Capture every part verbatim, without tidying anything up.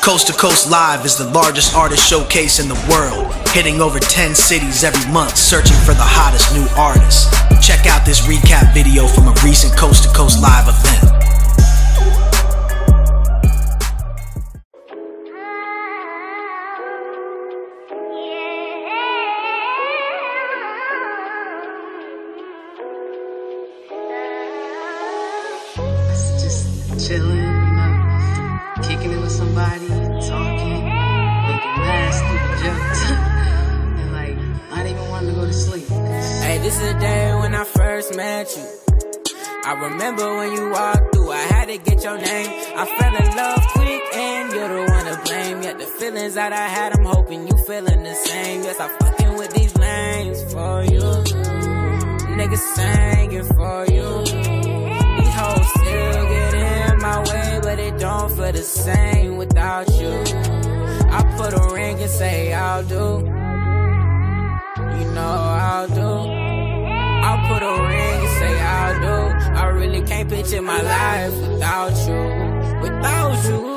Coast to Coast Live is the largest artist showcase in the world, hitting over ten cities every month, searching for the hottest new artists. Check out this recap video from a recent Coast to Coast Live event. Just chilling, you know, kicking it with somebody, talking, making mad stupid jokes, and like not even wanting to go to sleep. Hey, this is the day when I first met you. I remember when you walked through, I had to get your name. I fell in love quick and you're the one to blame. Yet the feelings that I had, I'm hoping you feeling the same. Yes, I'm fucking with these lanes for you. Niggas singing for you. These hoes still get in my way, but it don't feel the same without you. I put a ring and say I'll do. You know I'll do. I'll put a ring and say I'll do. I really can't picture my life without you. Without you.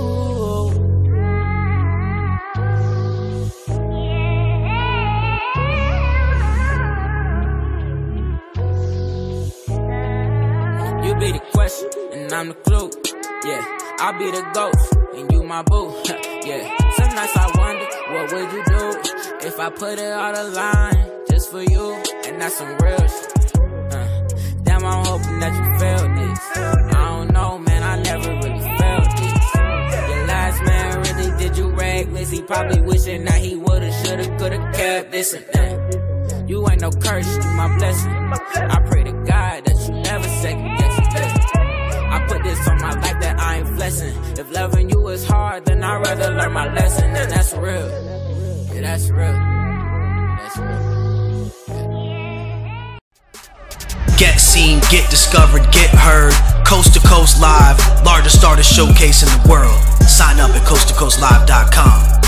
You be the question, and I'm the clue. Yeah, I'll be the ghost, and you my boo. Yeah, some nights I wonder, what would you do if I put it on the line just for you? And that's some real shit. Uh, damn, I'm hoping that you felt this. I don't know, man, I never really felt this. Your last man really did you reckless. He probably wishing that he woulda, shoulda, coulda kept this and that. You ain't no curse, you my blessing. I pray to God that you never second guess it. I put this on my life that I ain't flexing. If loving you is hard, then I'd rather learn my lesson. And that's real. Yeah, that's real. That's real. Yeah. Get seen, get discovered, get heard. Coast to Coast Live, largest artist showcase in the world. Sign up at coast to coast live dot com.